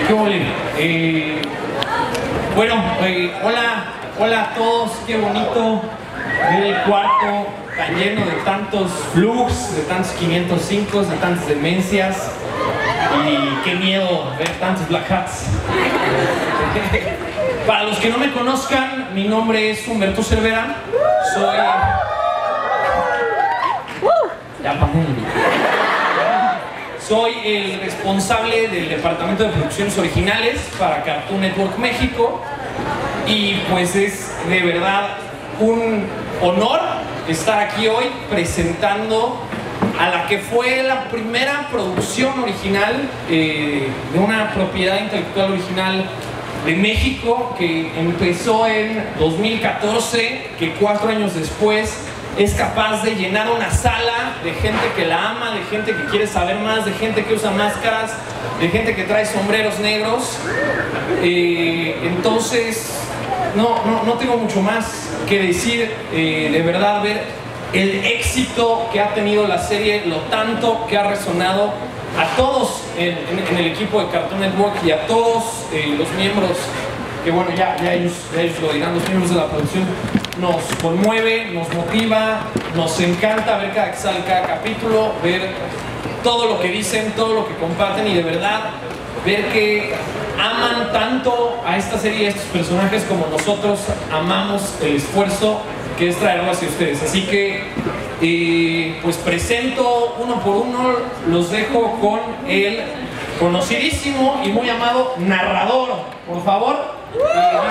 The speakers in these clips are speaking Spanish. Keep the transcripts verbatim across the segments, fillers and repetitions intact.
¿Qué ole? Eh, bueno, eh, hola, hola a todos, qué bonito ver el cuarto tan lleno de tantos flux, de tantos quinientos cinco, de tantas demencias, y qué miedo ver tantos Black Hats. Para los que no me conozcan, mi nombre es Humberto Cervera, soy... Ya Soy el responsable del departamento de producciones originales para Cartoon Network México, y pues es de verdad un honor estar aquí hoy presentando a la que fue la primera producción original eh, de una propiedad intelectual original de México, que empezó en dos mil catorce, que cuatro años después es capaz de llenar una sala de gente que la ama, de gente que quiere saber más, de gente que usa máscaras, de gente que trae sombreros negros. Eh, entonces, no, no, no tengo mucho más que decir. Eh, de verdad, ver el éxito que ha tenido la serie, lo tanto que ha resonado a todos en, en, en el equipo de Cartoon Network y a todos eh, los miembros, que bueno, ya, ya, ellos, ya ellos lo dirán, los miembros de la producción. Nos conmueve, nos motiva, nos encanta ver cada que sale cada capítulo, ver todo lo que dicen, todo lo que comparten, y de verdad ver que aman tanto a esta serie y a estos personajes como nosotros amamos el esfuerzo que es traerlo hacia ustedes. Así que eh, pues presento uno por uno, los dejo con el conocidísimo y muy amado narrador. Por favor, eh,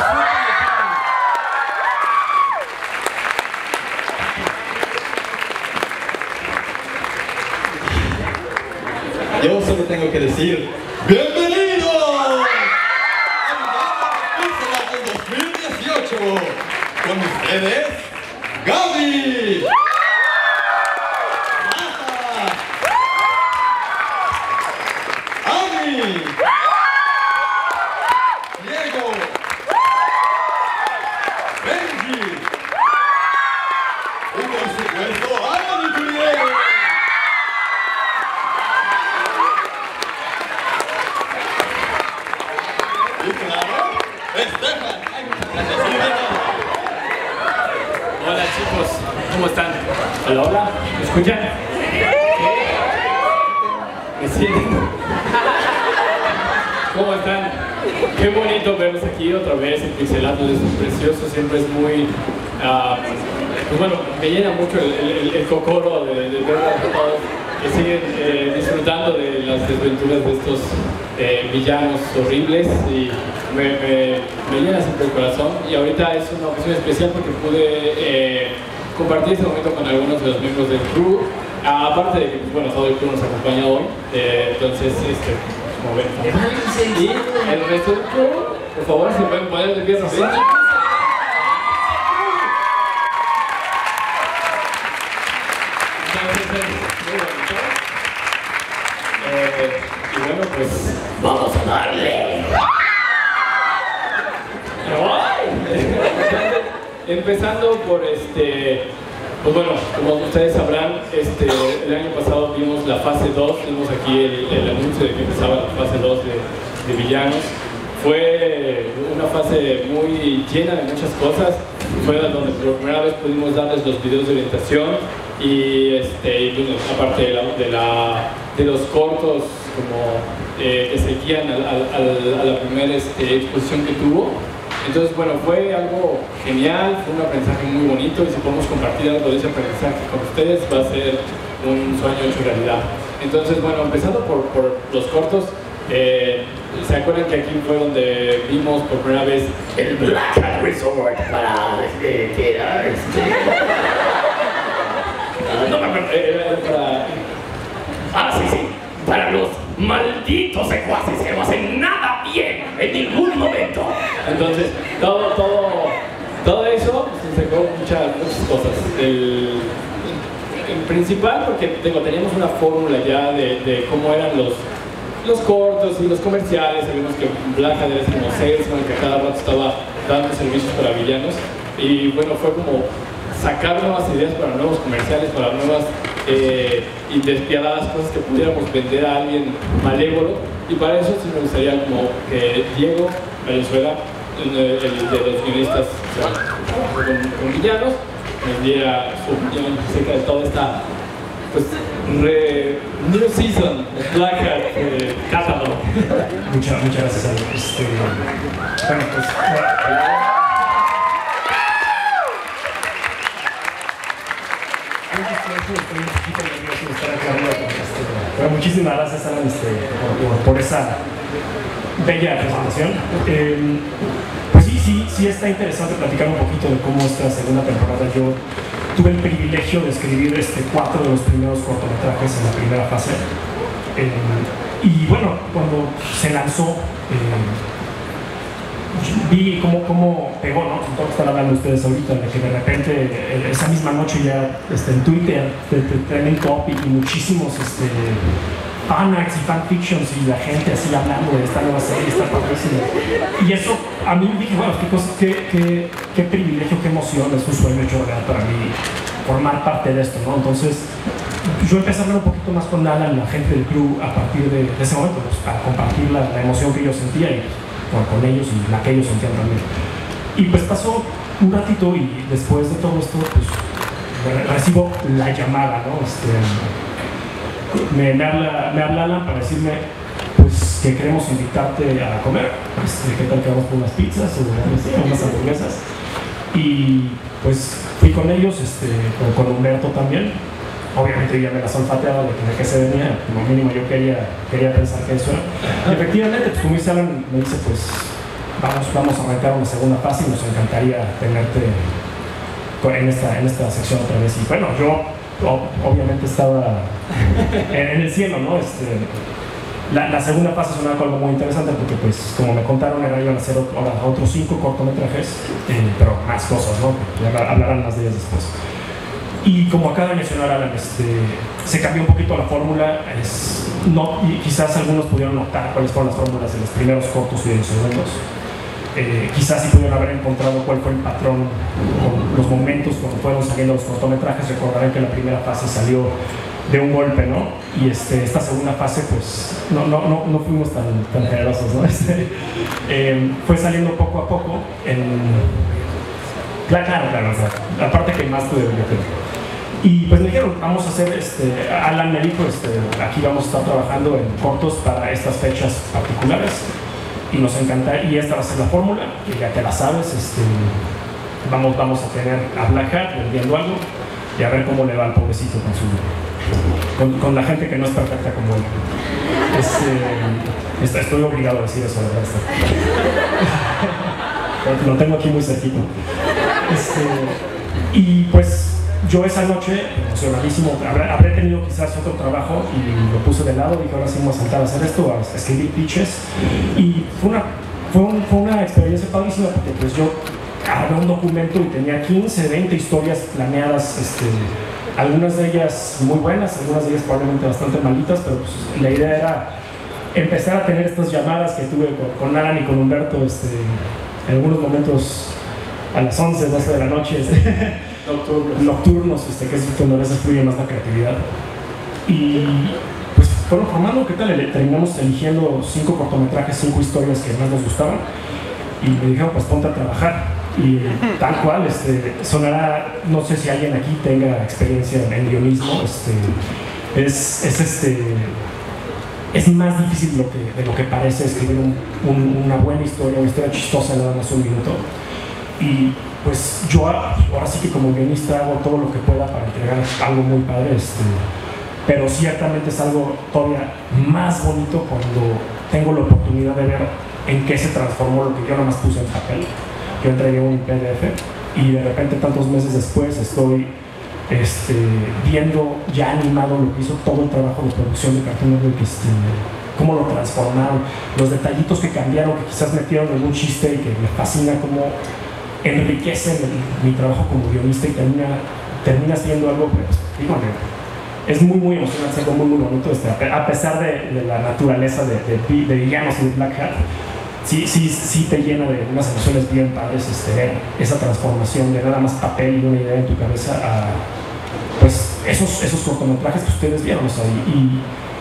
Yo solo tengo que decir ¡bienvenido! ¡A del dos mil dieciocho! Con ustedes, Gaby, Rafa, Ami, Diego, Benji y por supuesto Ana Nicuriel. Hola chicos, ¿cómo están? Hola, hola, ¿me escuchan? ¿Me sienten? ¿Cómo están? Qué bonito verlos aquí otra vez en Pixelados, es precioso, siempre es muy... Uh, pues bueno, me llena mucho el, el, el cocoro de, de ver a todos que siguen eh, disfrutando de las desventuras de estos eh, villanos horribles, y me, me, me llena siempre el corazón. Y ahorita es una ocasión especial porque pude eh, compartir este momento con algunos de los miembros del crew, ah, aparte de que pues, bueno, todo el crew nos acompaña hoy, eh, entonces este, como ven, y el resto del crew, por favor, se pueden poner de pie rápido. Eh, y bueno, pues vamos a darle. Empezando por este, pues bueno, como ustedes sabrán, este, el año pasado vimos la fase dos, vimos aquí el, el anuncio de que empezaba la fase dos de, de villanos. Fue una fase muy llena de muchas cosas, fue donde por primera vez pudimos darles los videos de orientación, y, este, y bueno, aparte de, la, de, la, de los cortos como eh, que seguían a, a, a la primera este, exposición que tuvo. Entonces bueno, fue algo genial, fue un aprendizaje muy bonito, y si podemos compartir algo de ese aprendizaje con ustedes va a ser un sueño hecho realidad. Entonces bueno, empezando por, por los cortos, eh, ¿se acuerdan que aquí fue donde vimos por primera vez el Black Hat Resort para este, que era este... No me acuerdo, era para... Ah, sí, sí, para los malditos secuaces que no hacen nada bien en ningún momento. Entonces, todo, todo, todo eso se sacó muchas, muchas cosas. El, el principal, porque tengo, teníamos una fórmula ya de, de cómo eran los, los cortos y los comerciales. Sabíamos que Black Hat era como salesman, que cada rato estaba dando servicios para villanos. Y bueno, fue como sacar nuevas ideas para nuevos comerciales, para nuevas eh, y despiadadas cosas que pudiéramos vender a alguien malévolo. Y para eso sí me gustaría como que Diego Valenzuela, el, el de los guionistas con, con villanos, nos diera su opinión acerca de toda esta pues, re, New Season of Black Hat eh, Catalog. Muchas, muchas gracias, Ale. Este, bueno, pues... Estoy un poquito nervioso de estar aquí arriba con este, pero muchísimas gracias, Alan, este, por, por esa bella presentación. Eh, pues sí, sí, sí está interesante platicar un poquito de cómo esta segunda temporada yo tuve el privilegio de escribir este, cuatro de los primeros cortometrajes en la primera fase. Eh, y bueno, cuando se lanzó, eh, vi cómo, cómo pegó, ¿no? Todo lo que están hablando ustedes ahorita, de que de repente esa misma noche ya este, en Twitter trending topic y muchísimos este, fanarts y fanfictions y la gente así hablando de esta nueva serie, está padrísimo. Y eso a mí dije, bueno, qué, cosa, qué, qué, qué privilegio, qué emoción, es un sueño hecho realidad para mí formar parte de esto, ¿no? Entonces yo empecé a hablar un poquito más con Alan, la gente del club, a partir de, de ese momento, pues, para compartir la, la emoción que yo sentía y Con, con ellos y la que ellos sentían también. Y pues pasó un ratito y después de todo esto, pues recibo la llamada, ¿no? Este, me, me, habla, me habla Alan para decirme pues que queremos invitarte a comer, este, qué tal que vamos por unas pizzas o unas hamburguesas. Y pues fui con ellos, este, con, con Humberto también. Obviamente ya me las olfateaba de, de qué se venía, como mínimo yo quería, quería pensar que eso era. Y efectivamente, pues como dice Alan, me dice, pues vamos, vamos a arrancar una segunda fase y nos encantaría tenerte en esta, en esta sección otra vez. Y bueno, yo obviamente estaba en, en el cielo, ¿no? Este, la, la segunda fase sonaba con algo muy interesante porque, pues, como me contaron, era, iban a hacer ahora otros cinco cortometrajes, eh, pero más cosas, ¿no? Ya hablarán más de ellas después. Y como acaba de mencionar Alan, este, se cambió un poquito la fórmula. Es, no, y quizás algunos pudieron notar cuáles fueron las fórmulas de los primeros cortos y de los segundos. Eh, quizás sí pudieron haber encontrado cuál fue el patrón con los momentos cuando fueron saliendo los cortometrajes. Recordarán que la primera fase salió de un golpe, ¿no? Y este, esta segunda fase, pues, no, no, no, no fuimos tan, tan generosos, ¿no? Este, eh, fue saliendo poco a poco en... Claro, claro, claro, la parte que más tuve yo creo. Y pues me dijeron, vamos a hacer, este, Alan me dijo, este, aquí vamos a estar trabajando en cortos para estas fechas particulares y nos encanta, y esta va a ser la fórmula, que ya te la sabes, este, vamos, vamos a tener a Black Hat vendiendo algo y a ver cómo le va al pobrecito con, su, con, con la gente que no es perfecta como él. Este, estoy obligado a decir eso, la verdad. Lo tengo aquí muy cerquito. Este, y pues yo esa noche, emocionadísimo, habré, habré tenido quizás otro trabajo y lo puse de lado, dije ahora sí vamos a sentar a hacer esto, a escribir pitches, y fue una, fue, un, fue una experiencia padrísima porque pues yo agarré un documento y tenía quince, veinte historias planeadas, este, algunas de ellas muy buenas, algunas de ellas probablemente bastante malitas, pero pues, la idea era empezar a tener estas llamadas que tuve con, con Alan y con Humberto, este, en algunos momentos a las once, doce de la noche, este, nocturnos, nocturnos este, que es donde a veces fluye más la creatividad. Y pues fueron formando, ¿qué tal? Terminamos eligiendo cinco cortometrajes, cinco historias que más nos gustaban, y me dijeron, pues ponte a trabajar. Y tal cual, este, sonará, no sé si alguien aquí tenga experiencia en guionismo, este, es, es, este, es más difícil de lo que, de lo que parece escribir un, un, una buena historia, una historia chistosa en nada más un minuto. Y pues yo ahora sí que como guionista hago todo lo que pueda para entregar algo muy padre, este, pero ciertamente es algo todavía más bonito cuando tengo la oportunidad de ver en qué se transformó lo que yo nada más puse en papel. Yo entregué un P D F y de repente tantos meses después estoy este, viendo ya animado lo que hizo todo el trabajo de producción de Cartoon Network, este, cómo lo transformaron, los detallitos que cambiaron, que quizás metieron en un chiste y que me fascina cómo enriquece mi, mi trabajo como guionista, y termina, terminas viendo algo, pues, dígame, es muy muy emocionante, es algo muy muy bonito, este, a pesar de, de la naturaleza de, de, de villanos y de Black Hat. Sí, sí, sí te llena de unas emociones bien padres, este, ver esa transformación de nada más papel y una idea en tu cabeza a pues, esos, esos cortometrajes que ustedes vieron, o sea, y, y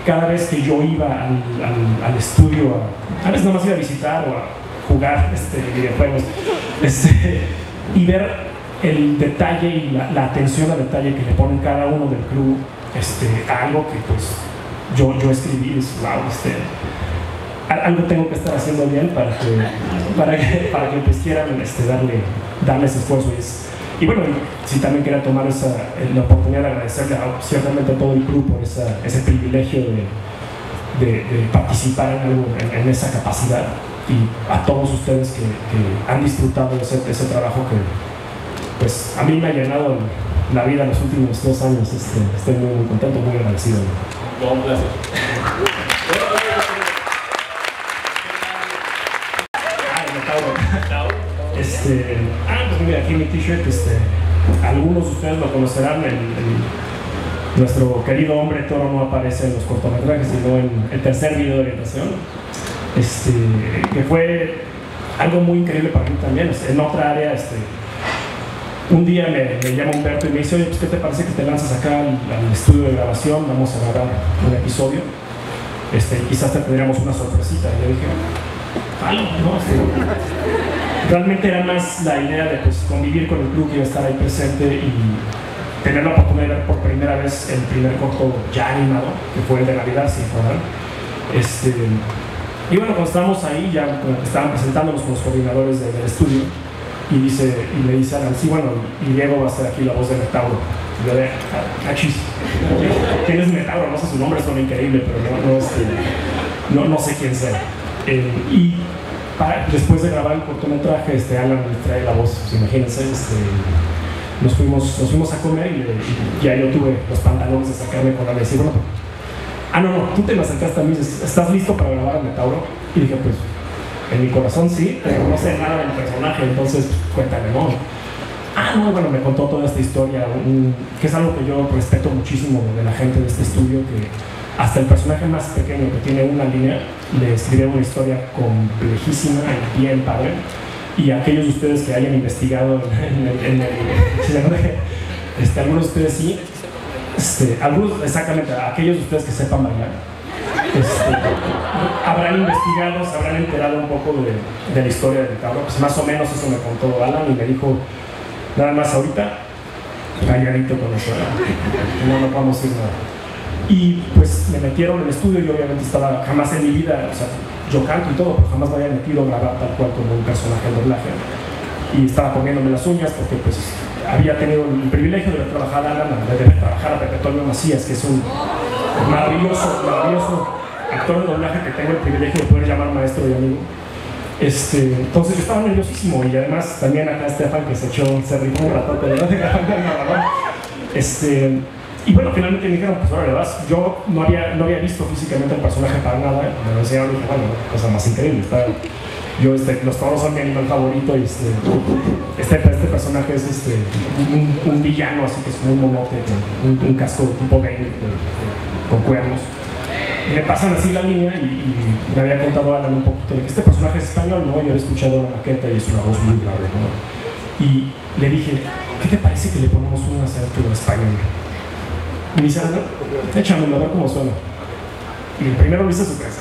cada vez que yo iba al, al, al estudio, a, a veces nomás iba a visitar o a jugar este, videojuegos, este, y ver el detalle y la, la atención al detalle que le ponen cada uno del club este, a algo que pues yo, yo escribí, es wow, este, algo tengo que estar haciendo bien para que, para que, para que pues quieran este, darle, darle ese esfuerzo. Y, es, y bueno, sí también quería tomar esa, la oportunidad de agradecerle a, ciertamente a todo el club por esa, ese privilegio de, de, de participar en, algo, en, en esa capacidad, y a todos ustedes que, que han disfrutado de ese, ese trabajo que pues a mí me ha llenado la vida en los últimos dos años. Este, estoy muy, muy contento, muy agradecido. Un placer. Este, ah, pues mira, aquí mi t-shirt, este, algunos de ustedes lo conocerán, el, el, nuestro querido hombre toro no aparece en los cortometrajes, sino en el tercer video de orientación, este, que fue algo muy increíble para mí también. En otra área, este, un día me, me llama Humberto y me dice, oye, pues ¿qué te parece que te lanzas acá al, al estudio de grabación? Vamos a grabar un episodio, este, quizás te tendríamos una sorpresita. Y yo dije, algo, ¿no? Este, realmente era más la idea de pues, convivir con el club, y estar ahí presente y tener la oportunidad de ver por primera vez el primer corto ya animado, que fue el de Navidad, sin joder. Este, y bueno, cuando estábamos ahí, ya estaban presentándonos con los coordinadores de, del estudio, y, dice, y le dice a Alan, sí, bueno, y Diego va a ser aquí la voz de Metauro. Y yo de, cachis, ¿quién es Metauro? No sé su nombre, suena increíble, pero no, no, este, no, no sé quién sea. Eh, y Para, después de grabar el cortometraje, este, Alan me trae la voz, pues, imagínense, este, nos, fuimos, nos fuimos a comer y, y ya yo tuve los pantalones de sacarme con Alan y decir, bueno, pues, ah, no, no, tú te me acercaste a mí, ¿estás listo para grabar a Metauro? Y dije, pues, en mi corazón sí, pero no sé nada del personaje, entonces, pues, cuéntame, ¿no? Ah, no, bueno, me contó toda esta historia, un, que es algo que yo respeto muchísimo de la gente de este estudio, que hasta el personaje más pequeño, que tiene una línea, le escribe una historia complejísima y bien padre. Y aquellos de ustedes que hayan investigado en el, en el, en el este, algunos de ustedes sí, este, algunos exactamente, aquellos de ustedes que sepan bailar, este, habrán investigado, se habrán enterado un poco de, de la historia del Metauro. Pues más o menos eso me contó Alan y me dijo, nada más ahorita, calladito con eso, no nos vamos a ir nada. Y pues me metieron en el estudio. Yo obviamente estaba, jamás en mi vida, o sea, yo canto y todo, pero jamás me había metido a grabar tal cual como un personaje de doblaje. Y estaba comiéndome las uñas porque pues había tenido el privilegio de trabajar a, de, de trabajar a Pepe Toño Macías, que es un maravilloso, maravilloso actor de doblaje que tengo el privilegio de poder llamar maestro y amigo. Este, entonces yo estaba nerviosísimo, y además también acá Estefan, que se echó, se rifó un ratote de narrador. Este, y bueno, finalmente me dijeron, pues ahora le vas. Yo no había, no había visto físicamente el personaje para nada, me lo enseñaron y dije, bueno, cosa más increíble. Está, yo, este, los toros son mi animal favorito, y este, este, este personaje es este, un, un villano, así que es como un monote, un, un casco tipo Bane con cuernos. Y me pasan así la línea, y, y me había contado Alan un poquito de que este personaje es español, ¿no? Yo había escuchado la maqueta y es una voz muy grave, ¿no? Y le dije, ¿qué te parece que le ponemos un acento español? Y me dice, no, échamelo a ver cómo suena. Y primero lo hice su casa,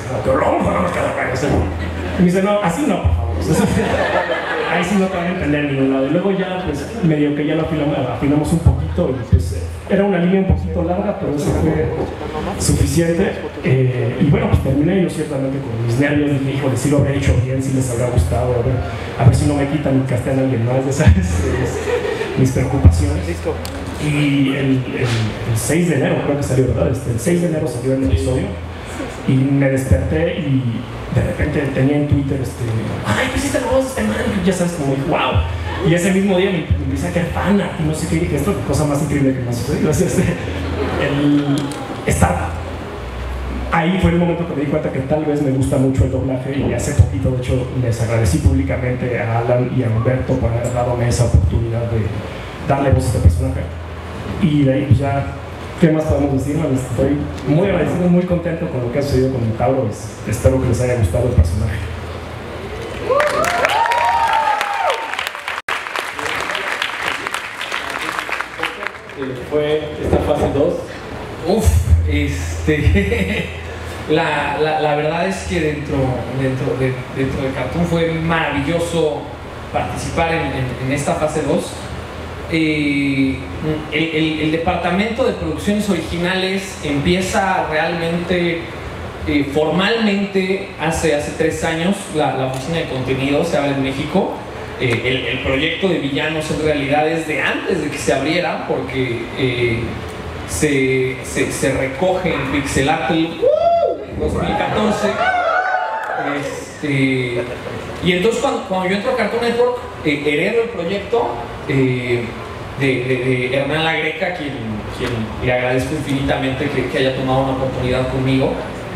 y me dice, no, así no, por favor. Ahí sí no te van a entender en ningún lado. Y luego ya, pues, medio que ya lo afinamos, afinamos un poquito, y pues, era una línea un poquito larga, pero eso fue suficiente. Eh, y bueno, pues terminé yo ciertamente con mis nervios. Dije, híjole, si lo habré hecho bien, si les habrá gustado, a ver, a ver si no me quitan mi castellano a alguien más, de esas mis preocupaciones. Y el, el, el seis de enero, creo que salió, ¿verdad? Este, el seis de enero salió el episodio, y me desperté y de repente tenía en Twitter, este, ay, pues hiciste la voz, este man, ya sabes, como, wow. Y ese mismo día me, me empecé a quedar fan, y no sé qué, y dije, esto es la cosa más increíble que me ha sucedido. Este, el estar ahí fue el momento que me di cuenta que tal vez me gusta mucho el doblaje, y hace poquito, de hecho, les agradecí públicamente a Alan y a Humberto por haber dado esa oportunidad de darle voz a este personaje. Y de ahí, pues ya, ¿qué más podemos decir? Man? Estoy muy agradecido, muy contento con lo que ha sucedido con Metauro. Espero que les haya gustado el personaje. Fue esta fase dos. Uf, Este, la, la, la verdad es que dentro, dentro, de, dentro de Cartoon fue maravilloso participar en, en, en esta fase dos. Eh, el, el, el departamento de producciones originales empieza realmente eh, formalmente hace, hace tres años. La, la oficina de contenido se abre en México. Eh, el, el proyecto de Villanos en realidad es de antes de que se abriera, porque eh, se, se, se recoge en Pixelatl dos mil catorce. Este, y entonces cuando, cuando yo entro a Cartoon Network, eh, heredo el proyecto eh, de, de, de Hernán La Greca, quien, quien le agradezco infinitamente que, que haya tomado una oportunidad conmigo.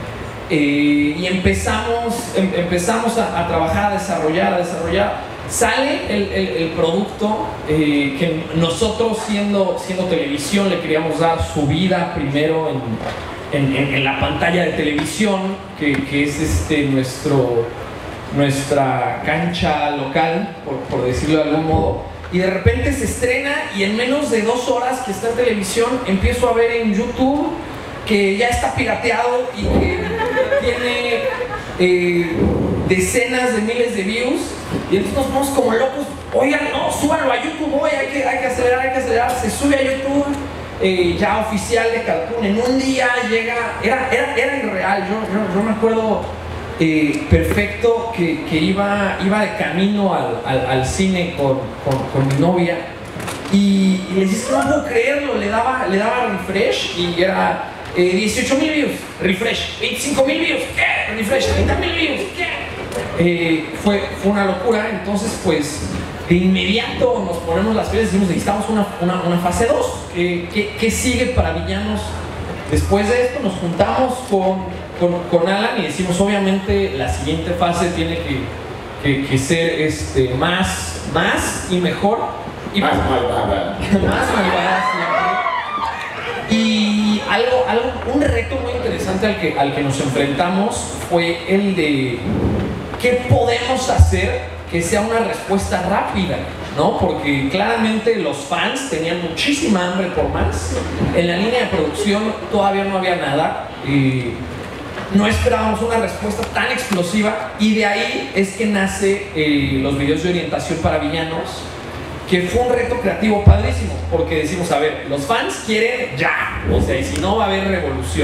Eh, y empezamos, em, empezamos a, a trabajar, a desarrollar, a desarrollar. Sale el, el, el producto eh, que nosotros, siendo, siendo televisión, le queríamos dar su vida primero en, en, en, en la pantalla de televisión, que, que es este, nuestro, nuestra cancha local, por, por decirlo de algún modo. Y de repente se estrena y en menos de dos horas que está en televisión empiezo a ver en YouTube que ya está pirateado y que tiene eh, decenas de miles de views. Y entonces nos vamos como locos. Oigan, no, súbanlo a YouTube, oye, hay que, hay que acelerar, hay que acelerar. Se sube a YouTube, eh, ya oficial de Cartoon. En un día llega, era, era, era irreal. Yo, yo, yo me acuerdo eh, perfecto que, que iba, iba de camino al, al, al cine con, con, con mi novia. Y, y les dije, no puedo creerlo, le daba, le daba refresh y era eh, dieciocho mil views, refresh, veinticinco mil views, ¿qué? Refresh, treinta mil views, ¿qué? Eh, fue, fue una locura. Entonces pues de inmediato nos ponemos las pilas y decimos, necesitamos una, una, una fase dos. ¿Qué, qué, ¿Qué sigue para Villanos? Después de esto nos juntamos con, con, con Alan y decimos, obviamente la siguiente fase tiene que, que, que ser este, más, más y mejor. Y más malvada. Más malvada siempre. Y algo, algo, un reto muy interesante al que, al que nos enfrentamos fue el de ¿qué podemos hacer que sea una respuesta rápida? ¿No? Porque claramente los fans tenían muchísima hambre por más. En la línea de producción todavía no había nada. Y no esperábamos una respuesta tan explosiva. Y de ahí es que nace eh, los videos de orientación para villanos, que fue un reto creativo padrísimo, porque decimos, a ver, los fans quieren ya, o sea, y si no va a haber revolución.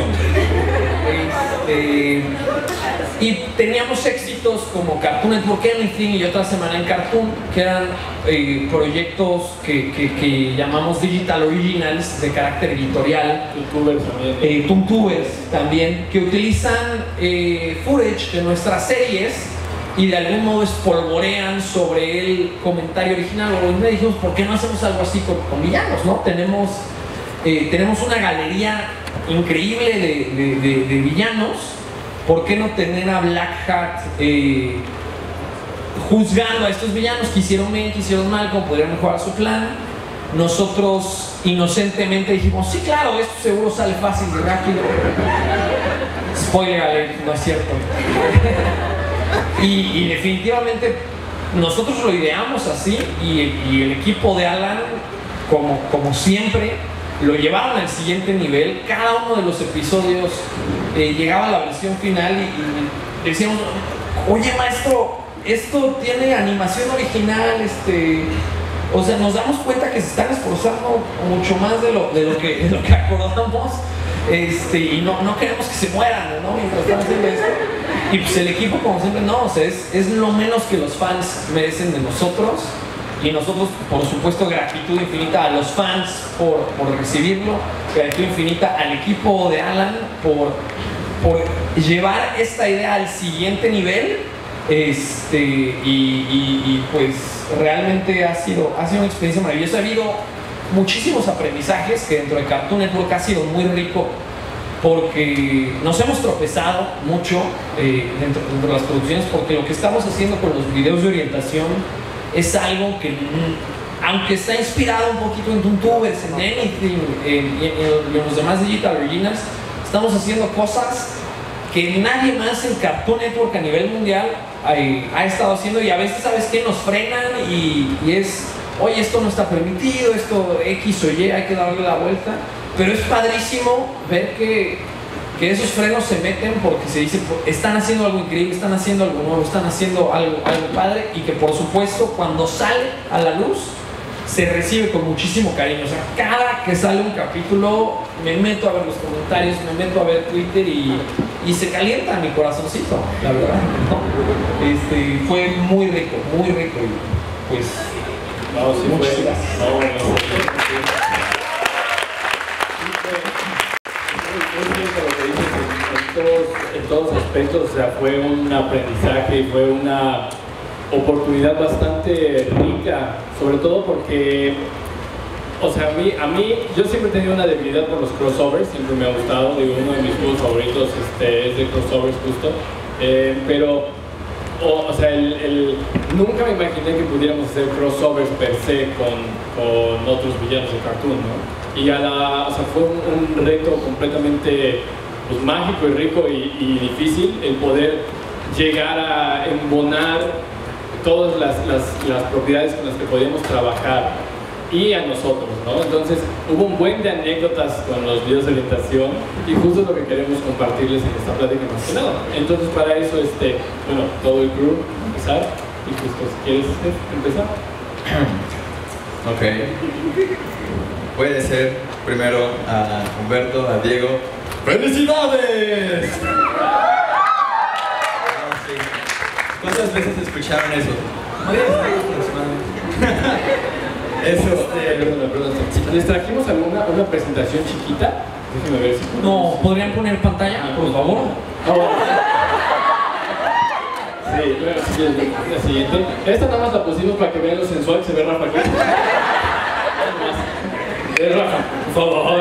Este, y teníamos éxitos como Cartoon Network Anything y Otra Semana en Cartoon, que eran eh, proyectos que, que, que llamamos Digital Originals, de carácter editorial. Toontubers también. Eh, Toontubers también, que utilizan eh, footage de nuestras series y de algún modo espolvorean sobre el comentario original. O me dijimos, ¿por qué no hacemos algo así con, con villanos? ¿No? Tenemos, eh, tenemos una galería increíble de, de, de, de villanos. ¿Por qué no tener a Black Hat eh, juzgando a estos villanos que hicieron bien, que hicieron mal, cómo podrían mejorar su plan? Nosotros inocentemente dijimos, sí, claro, esto seguro sale fácil y rápido. Spoiler alert, no es cierto. Y, y definitivamente nosotros lo ideamos así y, y el equipo de Alan, como, como siempre, lo llevaron al siguiente nivel. Cada uno de los episodios eh, llegaba a la versión final y, y decíamos, oye maestro, esto tiene animación original, este, o sea, nos damos cuenta que se están esforzando mucho más de lo, de lo, que, de lo que acordamos. Este, y no, no queremos que se mueran, ¿no? Mientras están haciendo esto. Y pues el equipo, como siempre, no, o sea, es, es lo menos que los fans merecen de nosotros. Y nosotros, por supuesto, gratitud infinita a los fans por, por recibirlo, gratitud infinita al equipo de Alan por, por llevar esta idea al siguiente nivel. Este, y, y, y pues realmente ha sido, ha sido una experiencia maravillosa. Ha habido muchísimos aprendizajes que dentro de Cartoon Network ha sido muy rico, porque nos hemos tropezado mucho eh, dentro, dentro de las producciones, porque lo que estamos haciendo con los videos de orientación es algo que, aunque está inspirado un poquito en Toontubers, en Anything, en, en, en, en los demás Digital Originals, estamos haciendo cosas que nadie más en Cartoon Network a nivel mundial ha, ha estado haciendo, y a veces, ¿sabes qué? Nos frenan y, y es, oye, esto no está permitido, esto X o Y, hay que darle la vuelta. pero es padrísimo ver que, que esos frenos se meten porque se dice, están haciendo algo increíble, están haciendo algo nuevo, están haciendo algo, algo padre, y que por supuesto cuando sale a la luz se recibe con muchísimo cariño. O sea, cada que sale un capítulo me meto a ver los comentarios, me meto a ver Twitter y, y se calienta mi corazoncito, la verdad, ¿no? Este, fue muy rico, muy rico, y pues no, sí muchas fue, gracias. No, no, sí, sí. Muy cierto lo que dices en, en, todos, en todos aspectos. O sea, fue un aprendizaje, fue una oportunidad bastante rica, sobre todo porque, o sea, a mí, a mí, yo siempre he tenido una debilidad por los crossovers, siempre me ha gustado, digo, uno de mis juegos favoritos este, es de crossovers justo, eh, pero, o, o sea, el, el, nunca me imaginé que pudiéramos hacer crossovers per se con, con otros villanos de cartoon, ¿no? Y a la, o sea, fue un, un reto completamente, pues, mágico y rico y, y difícil el poder llegar a embonar todas las, las, las propiedades con las que podíamos trabajar y a nosotros, ¿no? Entonces hubo un buen de anécdotas con los videos de orientación y justo es lo que queremos compartirles en esta plática más que nada. Entonces para eso, este, bueno, todo el crew, empezar, y justo si quieres empezar. Ok. Puede ser primero a Humberto, a Diego. ¡Felicidades! ¿Cuántas veces escucharon eso? Eso, este, perdón, perdón. ¿Les trajimos alguna una presentación chiquita? Déjenme ver si... No, ¿podrían poner pantalla, por favor? Oh. Sí, bueno, sí, la siguiente. Esta nada más la pusimos para que vean lo sensual que se ve Rafa aquí. Eh, Rafa, por favor.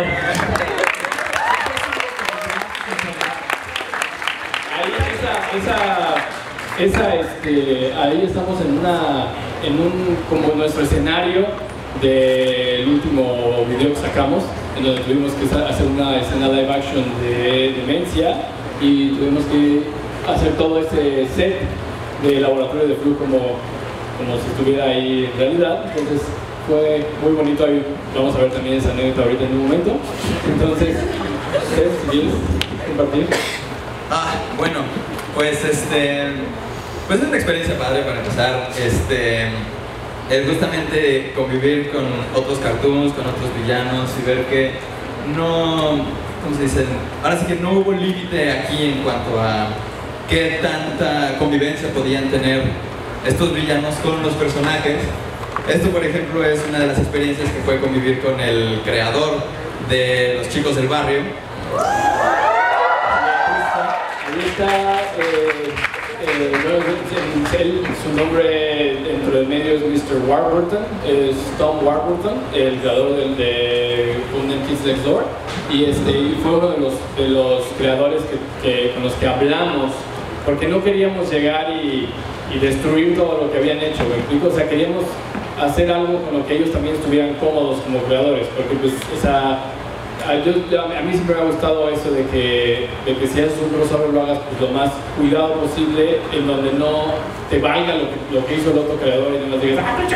Ahí esa... esa Esa, este, ahí estamos en una, en un, como nuestro escenario del último video que sacamos, en donde tuvimos que hacer una escena live action de Demencia y tuvimos que hacer todo ese set de laboratorio de Flu como, como si estuviera ahí en realidad. Entonces fue muy bonito, ahí vamos a ver también esa anécdota ahorita en un momento. Entonces, si quieres compartir. Ah, bueno, pues este... Pues es una experiencia padre para empezar, este, el justamente convivir con otros cartoons, con otros villanos y ver que no, ¿cómo se dice? Ahora sí que no hubo límite aquí en cuanto a qué tanta convivencia podían tener estos villanos con los personajes. Esto, por ejemplo, es una de las experiencias que fue convivir con el creador de Los Chicos del Barrio. Ahí está, eh, eh, no, él, su nombre dentro del medio es mister Warburton, es Tom Warburton, el creador del de Golden Kids Next Door, y este, fue uno de los, de los creadores que, que, con los que hablamos, porque no queríamos llegar y, y destruir todo lo que habían hecho, ¿me explico? O sea, queríamos hacer algo con lo que ellos también estuvieran cómodos como creadores, porque pues esa... Yo, a mí siempre me ha gustado eso de que, de que si haces un crossover lo hagas pues, lo más cuidado posible, en donde no te valga lo que, lo que hizo el otro creador y no nos digas ¡ah,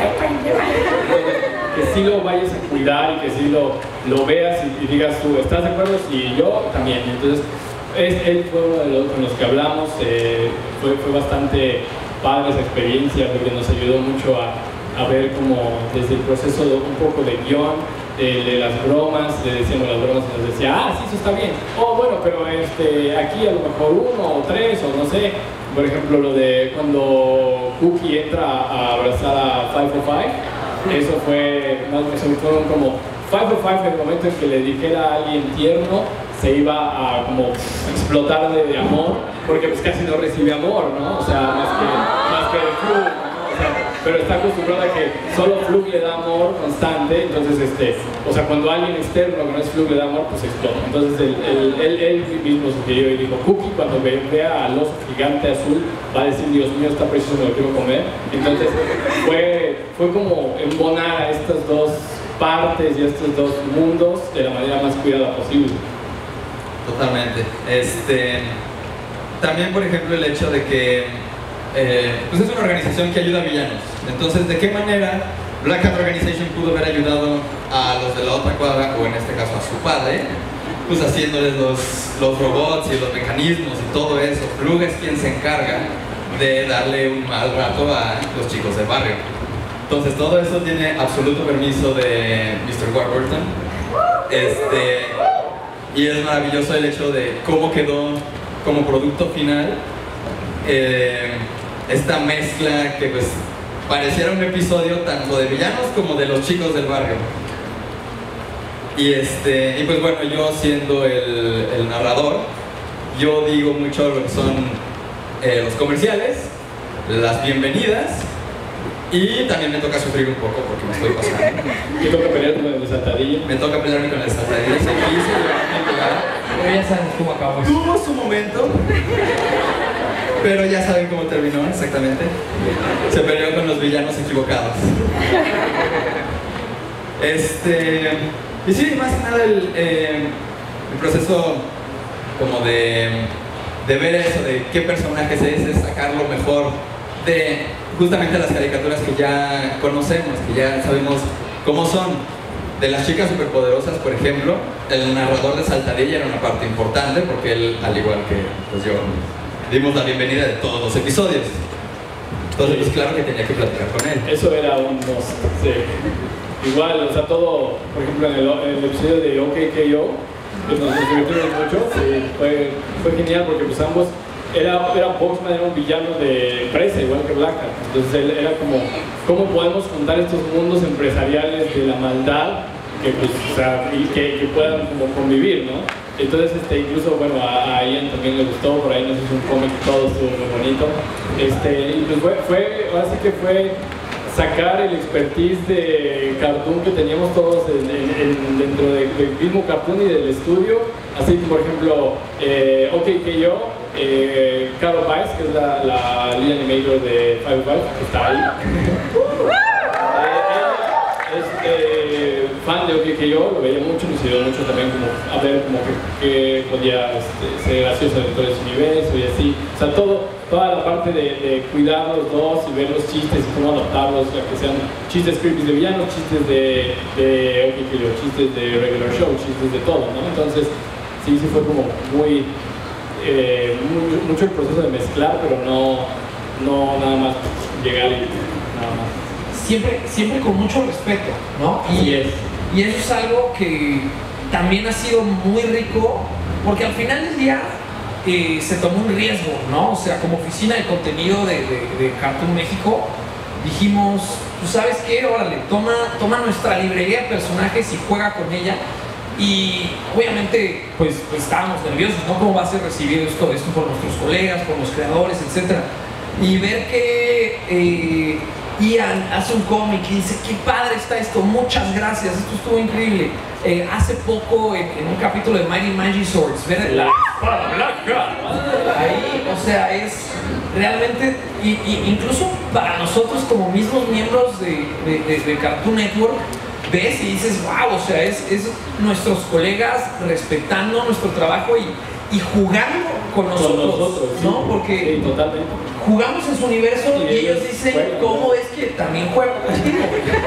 que sí lo vayas a cuidar y que sí lo, lo veas y, y digas tú, ¿estás de acuerdo? Y yo también. Entonces, es, él fue uno de los con los que hablamos, eh, fue, fue bastante padre esa experiencia porque nos ayudó mucho a, a ver como desde el proceso de un poco de guión, De, de las bromas, le decíamos las bromas y nos decía, ah, sí, eso está bien. Oh, bueno, pero este, aquí a lo mejor uno o tres o no sé. Por ejemplo, lo de cuando Cookie entra a abrazar a five oh five, eso fue, más eso fueron como five oh five en el momento en que le dijera a alguien tierno, se iba a como explotar de, de amor, porque pues casi no recibe amor, ¿no? O sea, más que, más que el Flu, ¿no? O sea, pero está acostumbrada a que solo Flug le da amor constante, entonces, este, o sea, cuando alguien externo que no es Flug le da amor, pues explota. Entonces, él, él, él, él mismo sugirió y dijo, Cookie, cuando vea al oso gigante azul, va a decir, Dios mío, está precioso, me lo quiero comer. Entonces, fue, fue como embonar a estas dos partes y a estos dos mundos de la manera más cuidada posible. Totalmente. Este, también, por ejemplo, el hecho de que Eh, pues es una organización que ayuda a villanos. Entonces, ¿de qué manera Black Hat Organization pudo haber ayudado a los de la otra cuadra, o en este caso a su padre, pues haciéndoles los, los robots y los mecanismos y todo eso. Plug es quien se encarga de darle un mal rato a los chicos del barrio. Entonces todo eso tiene absoluto permiso de mister Warburton. Este, y es maravilloso el hecho de cómo quedó como producto final eh, esta mezcla que pues pareciera un episodio tanto de villanos como de los chicos del barrio. Y, este, y pues bueno, yo siendo el, el narrador, yo digo mucho lo que son eh, los comerciales, las bienvenidas, y también me toca sufrir un poco porque me estoy pasando. ¿Te toca pelear con el desatadillo? Me toca pelearme con el desatadillo, se quiso llevarme a lugar. Pero ya sabes cómo acabó. Tuvo su momento, pero ya saben cómo terminó exactamente. Se peleó con los villanos equivocados. Este... Y sí, más que nada el, eh, el proceso como de, de ver eso, de qué personajes es, es sacar lo mejor de justamente las caricaturas que ya conocemos, que ya sabemos cómo son. De las chicas superpoderosas, por ejemplo, el narrador de Saltadilla era una parte importante porque él, al igual que pues yo, dimos la bienvenida de todos los episodios. Entonces, pues claro que tenía que platicar con él. Eso era un must, sí. Igual, o sea, todo, por ejemplo, en el, en el episodio de OK K O, que nos divertimos mucho, sí, fue, fue genial porque pues ambos, era, era Boxman, era un villano de empresa, igual que Black Hat. Entonces él era como, ¿cómo podemos juntar estos mundos empresariales de la maldad que, pues, o sea, y que, que puedan como convivir, ¿no? Entonces, este, incluso, bueno, a, a Ian también le gustó, por ahí nos hizo un cómic, todo estuvo muy bonito. Este, y pues fue, fue, ahora sí que fue sacar el expertise de cartoon que teníamos todos en, en, en, dentro de, del mismo cartoon y del estudio, así que por ejemplo eh, OK K O, eh, Carol Weiss, que es la, la lead animator de Five Five, que está ahí. eh, es eh, fan de OK K O, lo veía mucho, nos ayudó mucho también como a ver como que, que podía este, ser gracioso dentro de su universo y así, o sea, todo toda la parte de, de cuidar los dos y ver los chistes y cómo adaptarlos, a que sean chistes creepy de villanos, chistes de, de OK K O, chistes de regular show, chistes de todo, ¿no? Entonces, sí, sí fue como muy, eh, muy mucho el proceso de mezclar, pero no, no nada más llegar y nada más. Siempre, siempre con mucho respeto, ¿no? Y, y, es. y eso es algo que también ha sido muy rico, porque al final del día Eh, se tomó un riesgo, ¿no? O sea, como oficina de contenido de, de, de Cartoon México, dijimos, ¿tú sabes qué? Órale, toma, toma nuestra librería de personajes y juega con ella. Y obviamente, pues, pues estábamos nerviosos, ¿no? ¿Cómo va a ser recibido esto, esto por nuestros colegas, por los creadores, etcétera? Y ver que eh, Ian hace un cómic y dice, qué padre está esto, muchas gracias, esto estuvo increíble. Eh, hace poco, en, en un capítulo de Mighty Magiswords, ver la espada blanca ahí, o sea, es realmente, y, y incluso para nosotros como mismos miembros de, de, de, de Cartoon Network, ves y dices, wow, o sea, es, es nuestros colegas respetando nuestro trabajo y, y jugando con nosotros, con nosotros ¿no? Sí, Porque sí, totalmente. jugamos en su universo y y ellos dicen, juegan, ¿cómo ¿no? es que también juegan contigo?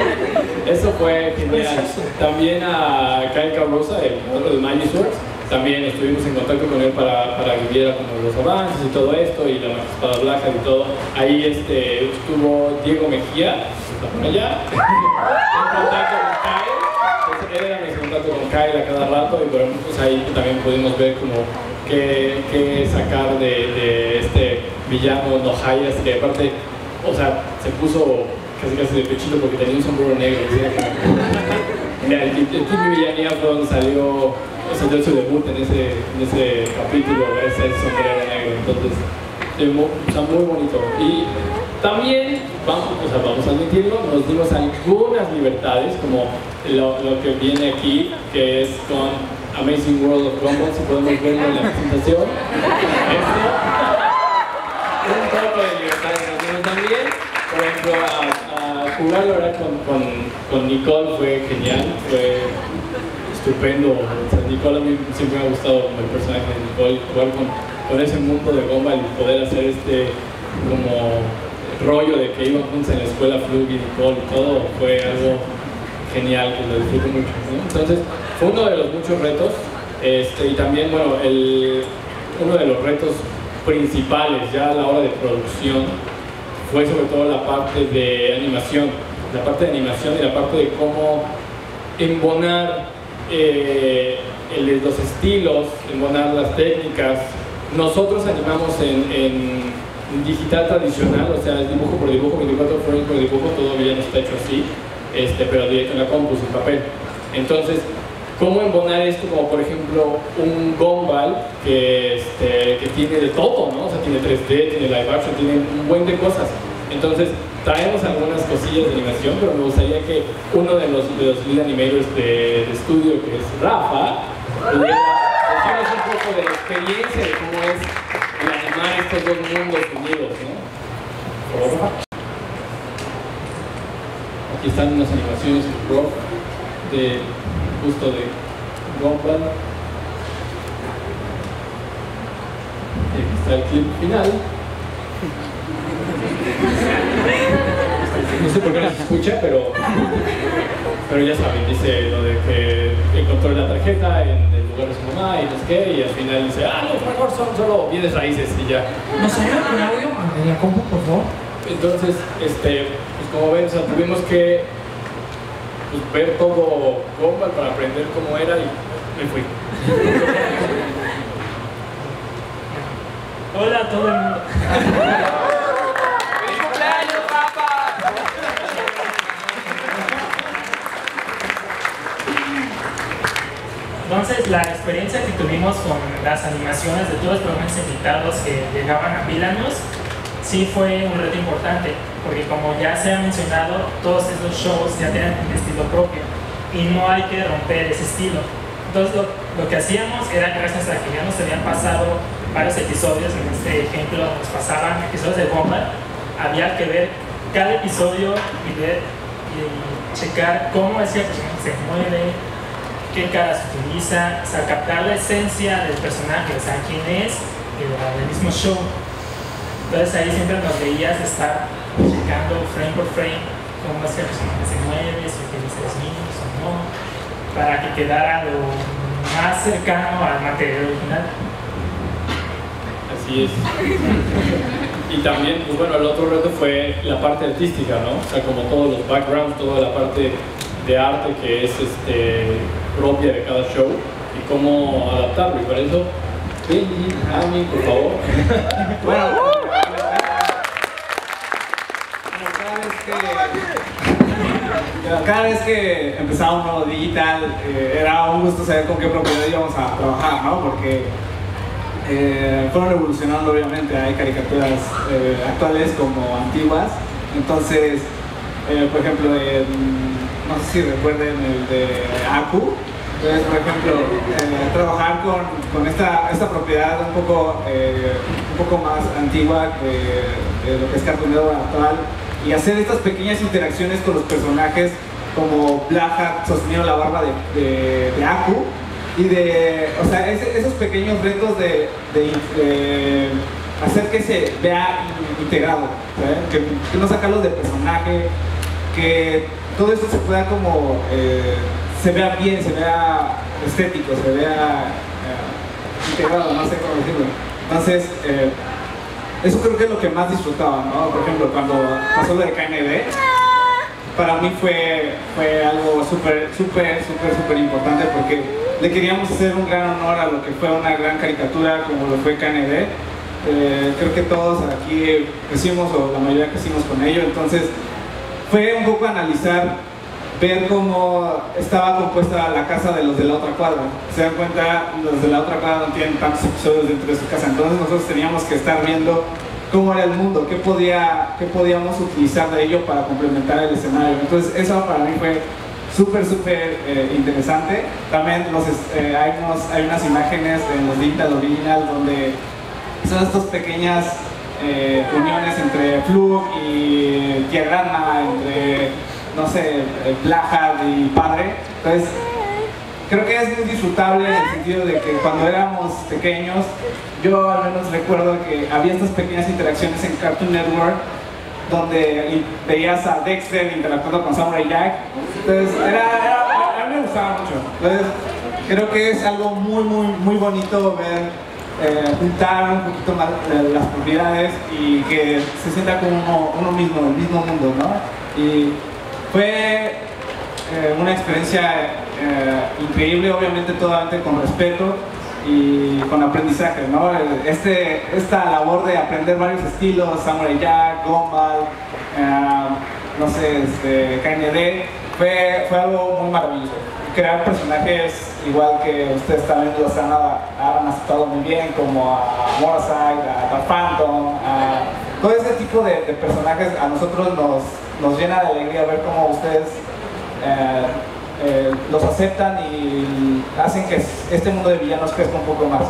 Eso fue genial. También a Kyle Carroza, el otro de Magiswords, también estuvimos en contacto con él para, para que viera como los avances y todo esto, y la espada blanca y todo. Ahí este, estuvo Diego Mejía, que está por allá, en contacto con Kyle. Entonces, él era en contacto con Kyle a cada rato, y bueno, pues ahí también pudimos ver como qué, qué sacar de, de este villano No Hayas, que aparte, o sea, se puso casi casi de pechito porque tenía un sombrero negro. Mira, el kit de villanía fue donde salió, salió su debut en ese, en ese capítulo, ese sombrero negro. Entonces, o sea, muy bonito. Y también, vamos, o sea, vamos a admitirlo, nos dimos algunas libertades, como lo, lo que viene aquí, que es con Amazing World of Gumball, si podemos verlo en la presentación. Este, un poco de libertades nos dimos también. Por ejemplo, a, a jugarlo ahora con, con, con Nicole fue genial, fue estupendo. O sea, Nicole a mí siempre me ha gustado como el personaje de Nicole, jugar con, con ese mundo de Gumball y poder hacer este como rollo de que iban juntos en la escuela, Flug y Nicole y todo, fue algo genial, que lo disfruto mucho, ¿no? Entonces, fue uno de los muchos retos, este, y también, bueno, el, uno de los retos principales ya a la hora de producción fue sobre todo la parte de animación, la parte de animación y la parte de cómo embonar eh, el, los estilos, embonar las técnicas. Nosotros animamos en, en digital tradicional, o sea, es dibujo por dibujo, veinticuatro frames por dibujo, todavía no está hecho así, este, pero directo en la compu, sin papel. Entonces, ¿cómo embonar esto? Como por ejemplo un Gumball que, este, que tiene de todo, ¿no? O sea, tiene tres D, tiene live action, tiene un buen de cosas. Entonces, traemos algunas cosillas de animación, pero me gustaría que uno de los, de los lead animators de, de estudio, que es Rafa, pudiera decirnos un poco de la experiencia de cómo es el animar estos dos mundos unidos, ¿no? Por favor, Rafa. Aquí están unas animaciones rough de justo de Gumball. Y aquí está el clip final. No sé por qué no se escucha, pero, pero ya saben, dice lo de que encontró la tarjeta en el lugar de su mamá y no sé qué, y al final dice, ah, los mejor son solo bienes raíces y ya. ¿Nos ayuda con audio en la compu, por favor? Entonces, este, pues como ven, o sea, tuvimos que pues, ver todo Gumball para aprender cómo era y me fui. Hola a todo el mundo. Entonces, la experiencia que tuvimos con las animaciones de todos los programas invitados que llegaban a Villanos, sí fue un reto importante, porque como ya se ha mencionado, todos estos shows ya tienen un estilo propio y no hay que romper ese estilo. Entonces, lo, lo que hacíamos era, gracias a que ya nos habían pasado varios episodios, en este ejemplo nos pasaban episodios de Gumball, había que ver cada episodio y ver y checar cómo es que el personaje se mueve, qué caras utiliza, o sea, captar la esencia del personaje, o sea, quién es, del mismo show. Entonces ahí siempre nos veías estar checando frame por frame cómo es que el personaje se mueve, si utiliza los niños o no, para que quedara lo más cercano al material original. Así es. Y también, pues bueno, el otro reto fue la parte artística, ¿no? O sea, como todos los backgrounds, toda la parte de arte que es este, propia de cada show y cómo adaptarlo. Y para eso, Benji, Ami, por favor. Bueno, cada vez que, cada vez que empezaba un nuevo digital, eh, era un gusto saber con qué propiedad íbamos a trabajar, ¿no? Porque eh, fueron evolucionando, obviamente. Hay caricaturas eh, actuales como antiguas. Entonces, eh, por ejemplo, en no sé si recuerden el de Aku. Entonces, por ejemplo, eh, trabajar con, con esta, esta propiedad un poco, eh, un poco más antigua de, de lo que es Cartoon Network actual y hacer estas pequeñas interacciones con los personajes como Black Hat sosteniendo la barba de, de, de Aku y de, o sea, ese, esos pequeños retos de, de, de hacer que se vea integrado, ¿sabes? Que, que no sacarlos de personaje, que todo esto se pueda como, eh, se vea bien, se vea estético, se vea eh, integrado, no sé cómo decirlo. Entonces, eh, eso creo que es lo que más disfrutaba, ¿no? Por ejemplo, cuando pasó lo de K N D, para mí fue, fue algo súper, súper, súper, súper importante porque le queríamos hacer un gran honor a lo que fue una gran caricatura como lo fue K N D. Eh, creo que todos aquí crecimos, o la mayoría crecimos con ello, entonces fue un poco analizar, ver cómo estaba compuesta la casa de los de la otra cuadra. Se dan cuenta, los de la otra cuadra no tienen tantos episodios dentro de su casa, entonces nosotros teníamos que estar viendo cómo era el mundo, qué, podía, qué podíamos utilizar de ello para complementar el escenario. Entonces eso para mí fue súper, súper eh, interesante. También los, eh, hay, unos, hay unas imágenes en los Digital Original donde son estas pequeñas Eh, uniones entre Flug y Tía Grandma, entre, no sé, Black Hat y Padre. Entonces, creo que es muy disfrutable en el sentido de que cuando éramos pequeños, yo al menos recuerdo que había estas pequeñas interacciones en Cartoon Network donde veías a Dexter interactuando con Samurai Jack. Entonces, era, era, a mí me gustaba mucho. Entonces, creo que es algo muy, muy, muy bonito ver eh, juntar un poquito más eh, las propiedades y que se sienta como uno, uno mismo, el mismo mundo, ¿no? Y fue eh, una experiencia eh, increíble, obviamente totalmente con respeto y con aprendizaje, ¿no? Este, esta labor de aprender varios estilos, Samurai Jack, Gumball, eh, no sé, este, K N D, fue, fue algo muy maravilloso. Crear personajes, igual que ustedes también los han, han aceptado muy bien, como a Morside, a Dark Phantom, a todo ese tipo de, de personajes, a nosotros nos, nos llena de alegría ver cómo ustedes eh, eh, los aceptan y hacen que este mundo de villanos crezca un poco más.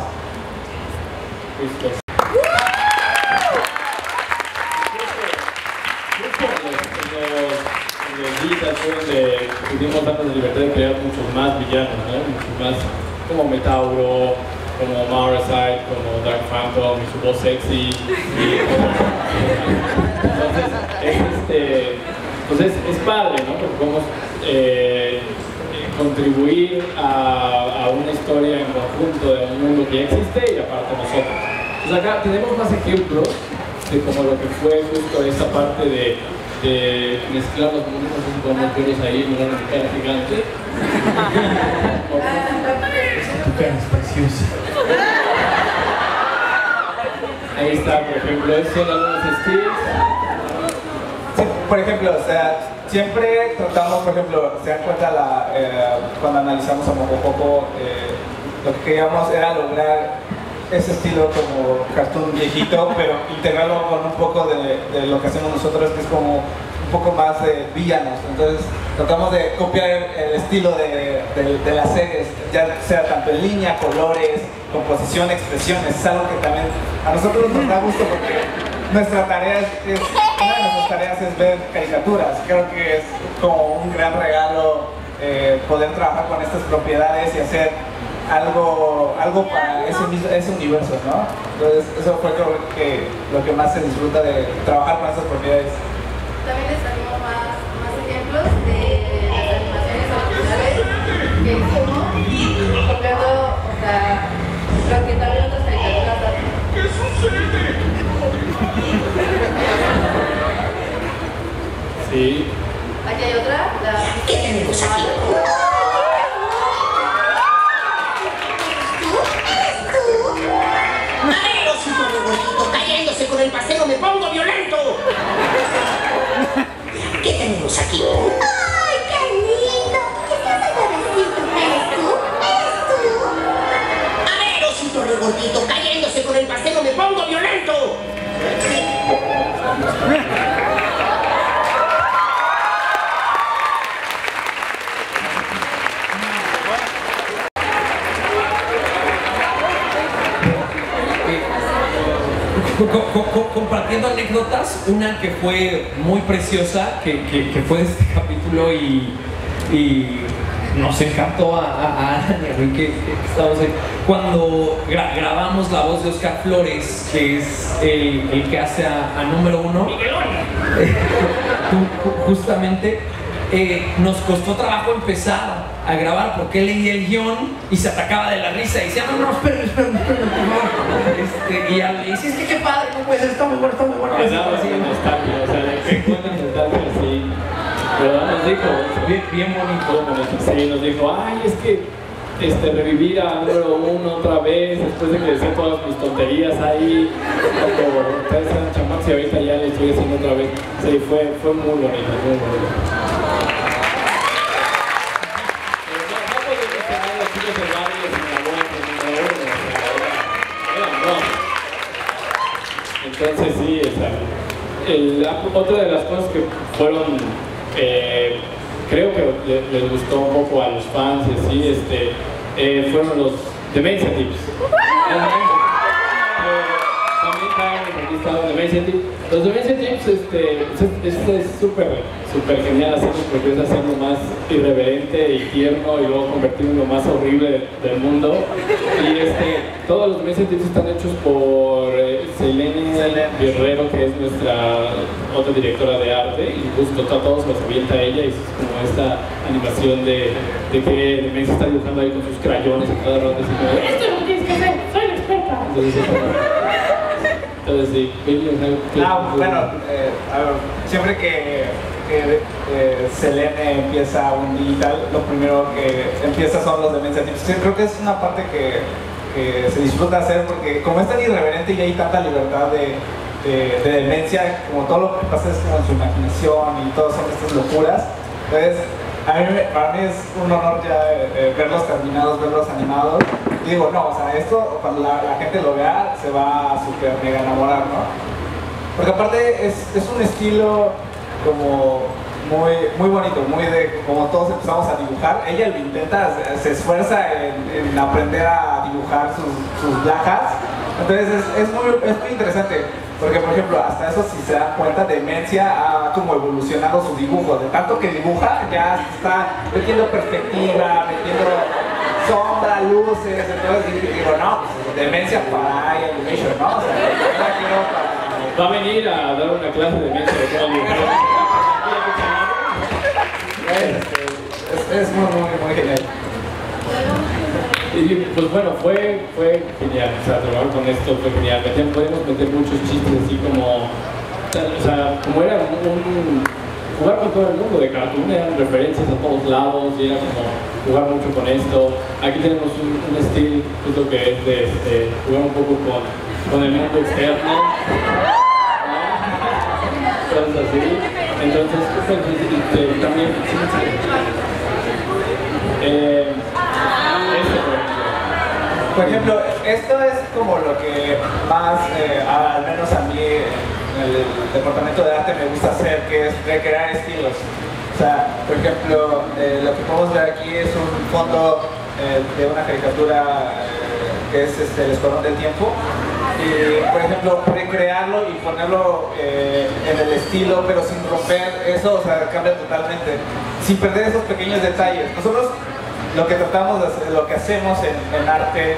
Donde tuvimos tantas libertad de crear muchos más villanos, ¿no? Muchos más como Metauro, como Marasite, como Dark Phantom y su voz sexy. Y, entonces, es, este, pues es, es padre, ¿no? Porque podemos eh, contribuir a, a una historia en conjunto de un mundo que ya existe y aparte nosotros. Pues acá tenemos más ejemplos de como lo que fue justo esa parte de de mezclar los mundos, no sé si podemos verlos ahí, mirar mi cara gigante. Tu cara es preciosa. Ahí está, por ejemplo, esos son algunos estilos. Sí, por ejemplo, o sea, siempre tratamos, por ejemplo, se dan cuenta la, eh, cuando analizamos a Mojojojo, eh, lo que queríamos era lograr ese estilo como cartoon viejito, pero integrarlo con un poco de, de lo que hacemos nosotros, que es como un poco más de villanos. Entonces tratamos de copiar el, el estilo de, de, de las series, ya sea tanto en línea, colores, composición, expresiones. Es algo que también a nosotros nos da gusto porque nuestra tarea es, es una de nuestras tareas es ver caricaturas. Creo que es como un gran regalo eh, poder trabajar con estas propiedades y hacer algo, algo para ese, ese universo, ¿no? Entonces eso fue creo que lo que más se disfruta de trabajar con estas propiedades. También les traigo más, más ejemplos de las animaciones originales que hicimos, copiando, o sea, lo que también otras caricaturas hacen. Sí. Aquí hay otra, la... ¿Qué tenemos aquí? Cayéndose con el paseo me pongo violento. ¿Qué tenemos aquí? ¡Ay, qué lindo! ¿Qué estás agradecido? ¿Eres tú? ¿Eres tú? A ver, osito regordito, cayéndose con el paseo me pongo violento. Co co compartiendo anécdotas, una que fue muy preciosa, que, que, que fue de este capítulo y, y nos encantó a, a, a Alan y a mí que, que estábamos ahí. Cuando gra grabamos la voz de Oscar Flores, que es el, el que hace a, a número uno, justamente eh, nos costó trabajo empezar a grabar porque él leía el guión y se atacaba de la risa y decía, no, no, esperen, esperen, esperen, por favor. Este, y al, y decía, es que qué padre, no puede ser, está muy bueno, está muy bueno. Pensaba así en nostalgia, o sea, de que cuentan nostalgia así. Pero nos dijo, bien, bien bonito, sí, nos dijo, ay, es que este, revivir a número uno otra vez, después de que decía todas mis tonterías ahí, cuando ustedes eran chamacos y ahorita ya le estoy haciendo otra vez. Sí, fue, fue muy bonito, muy bonito. Entonces sí, esa, el, otra de las cosas que fueron, eh, creo que le, les gustó un poco a los fans, ¿sí? este, eh, fueron los Dementia Tips. Eh, también estamos, aquí estamos, Dementia Tips. Los Dementia Tips, este, este es súper, súper genial hacerlo porque es hacerlo más irreverente y tierno y luego convertirlo en lo más horrible del mundo. Y este, todos los Dementia Tips están hechos por eh, Selene Guerrero, que es nuestra otra directora de arte, y justo a todos los avienta ella, y es como esta animación de, de que Dementia está dibujando ahí con sus crayones a cada rato, así como, esto es lo que tienes que hacer, soy la experta. Entonces, entonces sí, ah, bueno, eh, a ver, siempre que, que eh, Selene empieza un digital, lo primero que empieza son los Dementia Tips. Sí, creo que es una parte que, que se disfruta hacer porque como es tan irreverente y hay tanta libertad de, de, de demencia, como todo lo que pasa es como en su imaginación y todas son estas locuras. Entonces, a mí, para mí es un honor ya eh, verlos terminados, verlos animados. Y digo, no, o sea, esto cuando la, la gente lo vea se va a super mega enamorar, ¿no? Porque aparte es, es un estilo como muy, muy bonito, muy de como todos empezamos a dibujar. Ella lo intenta, se, se esfuerza en, en aprender a dibujar sus, sus lajas. Entonces es, es, muy, es muy interesante. Porque, por ejemplo, hasta eso, si se dan cuenta, Dementia ha como evolucionado su dibujo. De tanto que dibuja, ya está metiendo perspectiva, metiendo sombra, luces, entonces digo, no, pues, Dementia para Animation, ¿no? O sea, yo la quiero para... Va a venir a dar una clase de Dementia de cómo dibujar. Es, es muy, muy, muy genial. Y pues bueno, fue, fue genial, o sea, trabajar con esto fue genial. Metían, podemos meter muchos chistes así como, o sea, como era un, jugar con todo el mundo de cartoon, eran referencias a todos lados y era como jugar mucho con esto. Aquí tenemos un, un estilo, justo que es de este, jugar un poco con, con el mundo externo. Cosas así. Entonces, pues, este, también, sí, sí. Eh, Por ejemplo, esto es como lo que más, eh, al menos a mí, en el departamento de arte me gusta hacer, que es recrear estilos. O sea, por ejemplo, eh, lo que podemos ver aquí es un fondo eh, de una caricatura eh, que es este, El Escuadrón del Tiempo. Y, por ejemplo, recrearlo y ponerlo eh, en el estilo, pero sin romper eso, o sea, cambia totalmente. Sin perder esos pequeños detalles. Nosotros lo que tratamos de hacer, lo que hacemos en, en arte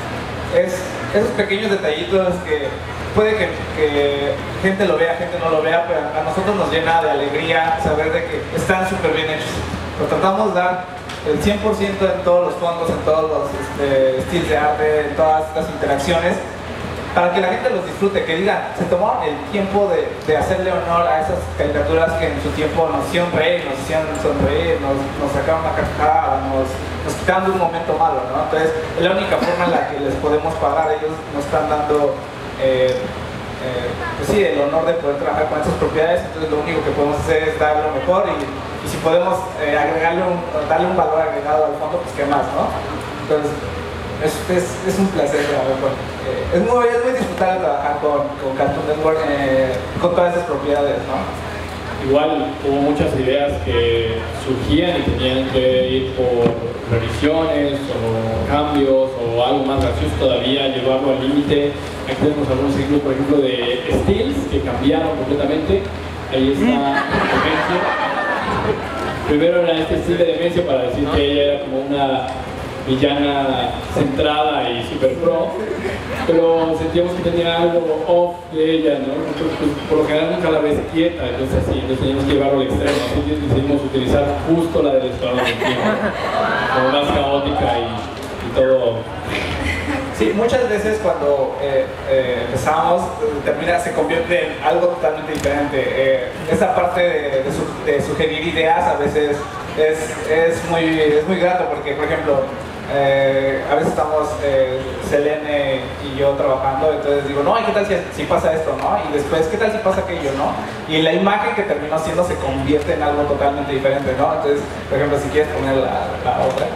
es esos pequeños detallitos que puede que, que gente lo vea, gente no lo vea, pero a nosotros nos llena de alegría saber de que están súper bien hechos. Lo tratamos de dar el cien por ciento en todos los fondos, en todos los este, estilos de arte, en todas estas interacciones, para que la gente los disfrute, que digan, se tomaron el tiempo de, de hacerle honor a esas caricaturas que en su tiempo nos hicieron reír, nos hicieron sonreír, nos, nos sacaron una carcajada, nos, nos quitaron de un momento malo, ¿no? Entonces, es la única forma en la que les podemos pagar. Ellos nos están dando, eh, eh, pues sí, el honor de poder trabajar con esas propiedades, entonces lo único que podemos hacer es dar lo mejor y, y si podemos eh, agregarle un, darle un valor agregado al fondo, pues qué más, ¿no? Entonces, Es, es, es un placer trabajar con, eh, es, muy, es muy disfrutable trabajar con, con Cartoon Network, eh, con todas esas propiedades, ¿no? Igual hubo muchas ideas que surgían y tenían que ir por revisiones o cambios o algo más gracioso todavía, llevarlo al límite. Aquí tenemos algunos ejemplos, por ejemplo, de estilos que cambiaron completamente. Ahí está Dementia. Primero era este estilo de Dementia para decir que ella era como una villana centrada y super pro, pero sentíamos que tenía algo off de ella, ¿no? Entonces, pues, por lo general nunca la ves quieta, entonces así, nos teníamos que llevarlo al extremo, así decidimos utilizar justo la del Escuadrón del Tiempo, como más caótica y, y todo. Sí, muchas veces cuando eh, eh, empezamos, termina, se convierte en algo totalmente diferente. Eh, esa parte de, de, su, de sugerir ideas a veces es, es, muy, es muy grato porque, por ejemplo, Eh, a veces estamos eh, Selene y yo trabajando, entonces digo, no, ¿qué tal si, si pasa esto, no? Y después, ¿qué tal si pasa aquello, no? Y la imagen que terminó siendo se convierte en algo totalmente diferente, ¿no? Entonces, por ejemplo, si quieres poner la, la otra.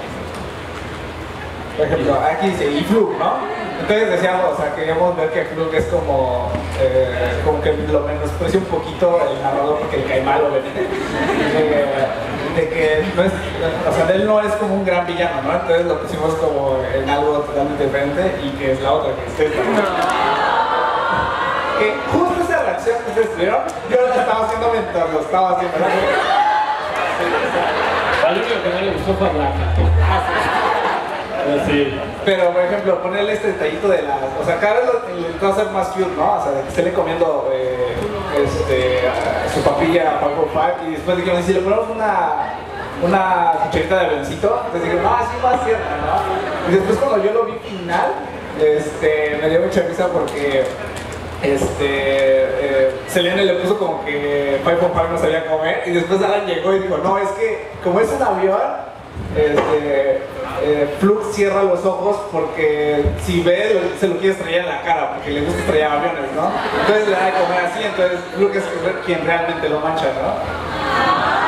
Por ejemplo, aquí dice, y Flug, ¿no? Entonces decíamos, o sea, queríamos ver que Flug es como, eh, como que lo menosprecia un poquito el narrador porque le cae mal, obviamente. De que no es, o sea, él no es como un gran villano, ¿no? Entonces lo pusimos como en algo totalmente diferente y que es la otra, que es esta. porque justo esa reacción que ustedes tuvieron, yo la estaba haciendo mientras lo estaba haciendo. Al único que no le gustó fue a Blanca. Sí. Pero, por ejemplo, ponerle este detallito de las... O sea, cada vez lo intentó hacer más cute, ¿no? O sea, de que esté le comiendo eh, este, a su papilla a five oh five y después dijeron, si le ponemos una, una cucharita de avioncito, entonces dijeron, no, así más cierto, ¿no? Y después cuando yo lo vi final, este, me dio mucha risa porque este, eh, Selene le puso como que five oh five no sabía comer y después Alan llegó y dijo, no, es que como es un avión, este, eh, Flux cierra los ojos porque si ve se lo quiere estrellar en la cara porque le gusta estrellar aviones, ¿no? Entonces le da de comer así, entonces Flux es quien realmente lo mancha, ¿no?